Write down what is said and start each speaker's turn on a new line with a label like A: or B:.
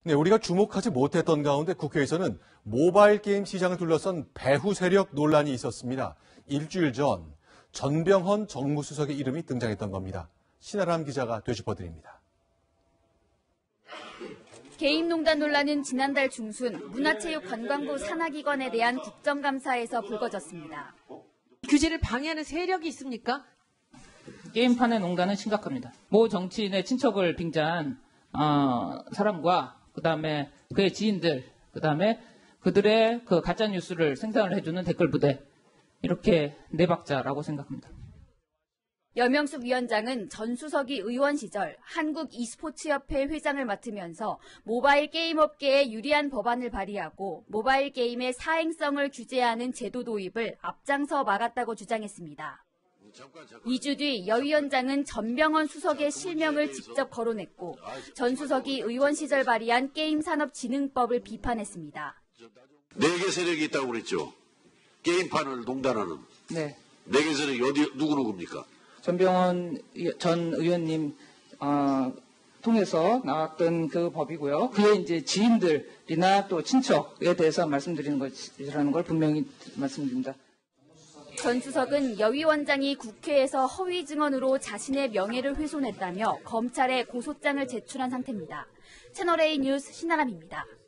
A: 네, 우리가 주목하지 못했던 가운데 국회에서는 모바일 게임 시장을 둘러싼 배후 세력 논란이 있었습니다. 일주일 전 전병헌 정무수석의 이름이 등장했던 겁니다. 신아람 기자가 되짚어드립니다.
B: 게임농단 논란은 지난달 중순 문화체육관광부 산하기관에 대한 국정감사에서 불거졌습니다.
C: 규제를 방해하는 세력이 있습니까?
D: 게임판의 농단은 심각합니다. 모 정치인의 친척을 빙자한 사람과 그다음에 그의 지인들, 그다음에 그들의 그 가짜 뉴스를 생산을 해주는 댓글 부대, 이렇게 네 박자라고 생각합니다.
B: 여명숙 위원장은 전 수석이 의원 시절 한국 e스포츠협회 회장을 맡으면서 모바일 게임 업계에 유리한 법안을 발의하고 모바일 게임의 사행성을 규제하는 제도 도입을 앞장서 막았다고 주장했습니다. 2주 뒤 여 위원장은 전병헌 수석의 실명을 직접 거론했고 전 수석이 의원 시절 발의한 게임산업진흥법을 비판했습니다.
E: 4개 세력이 있다고 그랬죠. 게임판을 농단하는.
D: 네.
E: 4개 세력이 누구입니까?
D: 전병헌 전 의원님 통해서 나왔던 그 법이고요. 그의 이제 지인들이나 또 친척에 대해서 말씀드리는 것이라는 걸 분명히 말씀드립니다.
B: 전 수석은 여 위원장이 국회에서 허위 증언으로 자신의 명예를 훼손했다며 검찰에 고소장을 제출한 상태입니다. 채널A 뉴스 신아람입니다.